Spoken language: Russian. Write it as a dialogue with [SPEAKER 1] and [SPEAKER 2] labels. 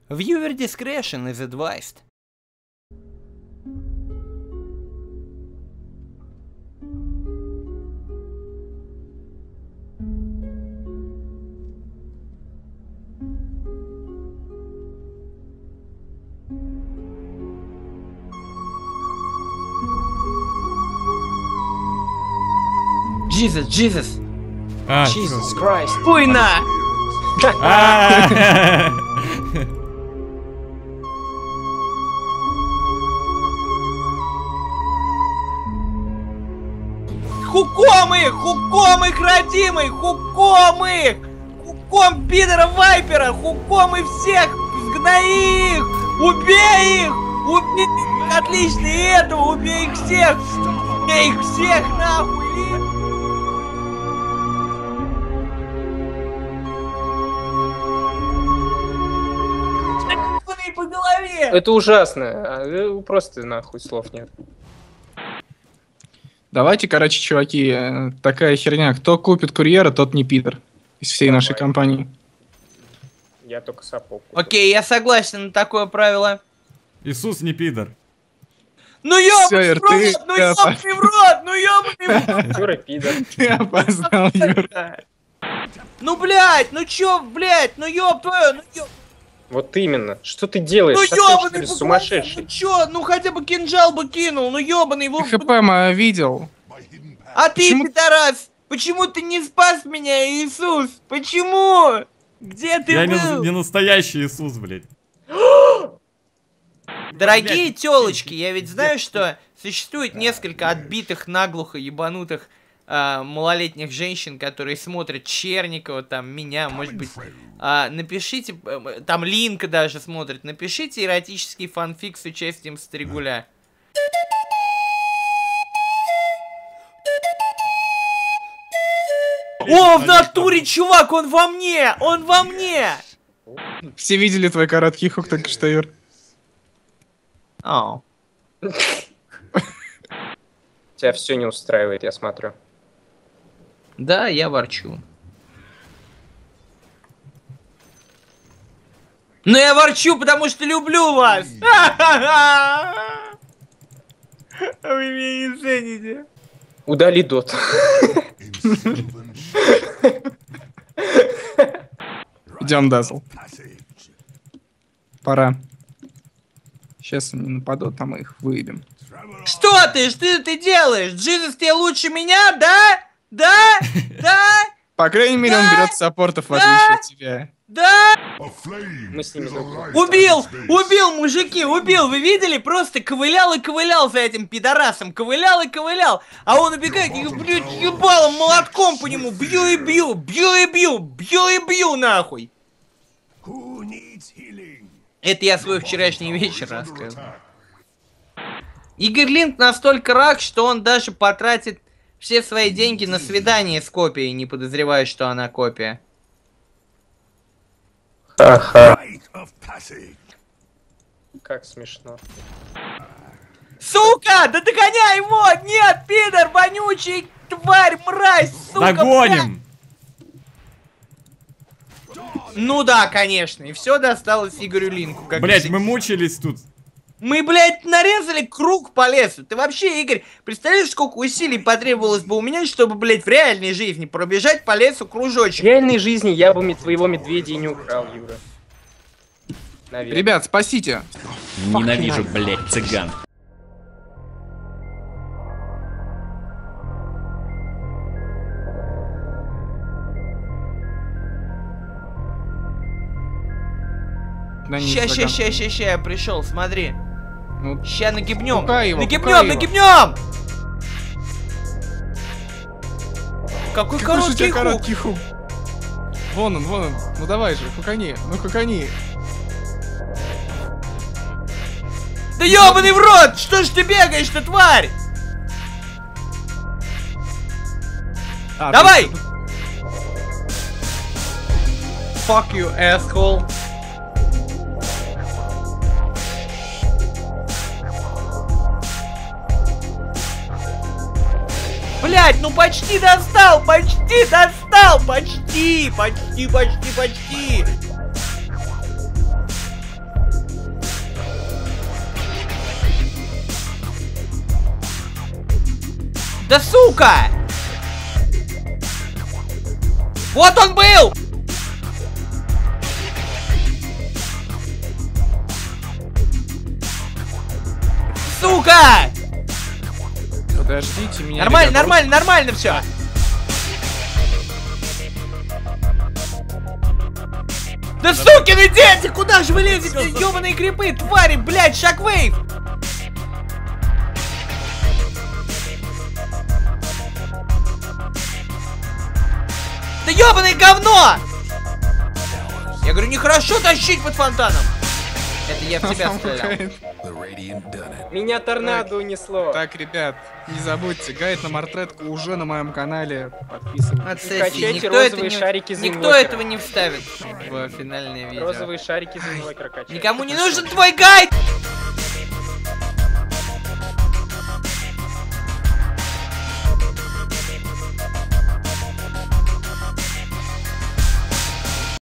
[SPEAKER 1] Viewer discretion is advised. Jesus, Jesus! Jesus Christ! Хуйна! Хуком их! Хуком их, родимый! Хуком их! Хуком пидора Вайпера! Хуком и всех! Сгнои их! Убей их! Убей их! Отлично! И этого! Убей их всех! Убей их всех! Нахуй! По голове!
[SPEAKER 2] Это ужасно. Просто нахуй слов нет.
[SPEAKER 3] Давайте, короче, чуваки, такая херня. Кто купит курьера, тот не пидор. Из всей нашей компании.
[SPEAKER 2] Я только сапог.
[SPEAKER 1] Окей, я согласен на такое правило.
[SPEAKER 4] Иисус не пидор.
[SPEAKER 1] Ну ёбаный в рот! Ну ёбаный в рот! Ну ёбаный в рот!
[SPEAKER 2] Юра пидор.
[SPEAKER 3] Ты опознал, Юра.
[SPEAKER 1] Ну блять, ну чё, блять, ну ёб твою, ну ёб...
[SPEAKER 2] Вот именно. Что ты делаешь?
[SPEAKER 1] Ну ёбаный
[SPEAKER 2] сумасшедший.
[SPEAKER 1] Ну чё, ну хотя бы кинжал бы кинул, ну ёбаный в...
[SPEAKER 3] ХП мы видел.
[SPEAKER 1] А ты, пидорас, почему ты не спас меня, Иисус? Почему? Где ты был?
[SPEAKER 4] Я не настоящий Иисус, блядь.
[SPEAKER 1] Дорогие тёлочки, я ведь знаю, что существует несколько отбитых, наглухо ебанутых малолетних женщин, которые смотрят Черникова, там, меня, может быть, напишите, там Линка даже смотрит, напишите эротический фанфик с участием Стригуля. О, в натуре, чувак, он во мне! Он во мне!
[SPEAKER 3] Все видели твой короткий хук только что, Юр.
[SPEAKER 1] Ау.
[SPEAKER 2] Тебя все не устраивает, я смотрю.
[SPEAKER 1] Да, я ворчу. Но я ворчу, потому что люблю вас! Вы меня не цените.
[SPEAKER 2] Удали дот.
[SPEAKER 3] Идем, Дазл. Пора. Сейчас они нападут, а мы их выебем.
[SPEAKER 1] Что ты делаешь? Джизус тебе лучше меня, да? Да? Да?
[SPEAKER 3] По крайней мере, он берет саппортов, в отличие от тебя.
[SPEAKER 1] Да?
[SPEAKER 2] Мы с ними
[SPEAKER 1] Убил, мужики, убил. Вы видели? Просто ковылял и ковылял за этим пидорасом. Ковылял и ковылял. А он убегает и, блядь, ебалом, молотком по нему. Бью и бью, бью и бью, бью и бью, нахуй. Это я свой вчерашний вечер рассказал. Игорь Линк настолько рак, что он даже потратит все свои деньги на свидание с копией, не подозревая, что она копия.
[SPEAKER 2] Ага. Как смешно.
[SPEAKER 1] Сука! Да догоняй его! Нет, пидор, вонючий, тварь, мразь, сука!
[SPEAKER 4] Догоним!
[SPEAKER 1] Ну да, конечно, и все досталось Игорю Линку.
[SPEAKER 4] Блять, мы мучились тут.
[SPEAKER 1] Мы, блядь, нарезали круг по лесу. Ты вообще, Игорь, представляешь, сколько усилий потребовалось бы у меня, чтобы, блядь, в реальной жизни пробежать по лесу кружочек?
[SPEAKER 2] В реальной жизни я бы твоего медведя и не украл, Юра. Наверное.
[SPEAKER 3] Ребят, спасите.
[SPEAKER 5] Ненавижу, блядь, цыган.
[SPEAKER 1] Ща, я пришел, смотри.
[SPEAKER 3] Ну,
[SPEAKER 1] ща нагибнем.
[SPEAKER 3] Нагибнем.
[SPEAKER 1] Нагибнем! Какой короткий
[SPEAKER 3] хук. Вон он. Ну давай же, хукани. Ну хукани.
[SPEAKER 1] Да ёбаный в рот! Что ж ты бегаешь-то, тварь? Давай! Fuck you, asshole. Блять, ну почти достал! Почти! Да сука! Вот он был! Сука!
[SPEAKER 3] Подождите меня.
[SPEAKER 1] Нормально,
[SPEAKER 3] ребята.
[SPEAKER 1] нормально, нормально все. Да сукины дети, куда же вы лезете, ёбаные крипы, твари, блядь, шоквейв! Да ёбаное говно! Я говорю, нехорошо тащить под фонтаном. Это я в тебя стрелял.
[SPEAKER 2] Меня торнадо унесло.
[SPEAKER 3] Так, ребят, не забудьте, гайд на мартретку уже на моем канале. Подписывайтесь.
[SPEAKER 1] Отсоси.
[SPEAKER 2] Качайте
[SPEAKER 1] Никто, это
[SPEAKER 2] розовые
[SPEAKER 1] не,
[SPEAKER 2] шарики из
[SPEAKER 1] никто
[SPEAKER 2] инвокера.
[SPEAKER 1] этого не вставит в финальное видео.
[SPEAKER 2] Розовые шарики из инвокера качайте.
[SPEAKER 1] Никому не нужен твой гайд!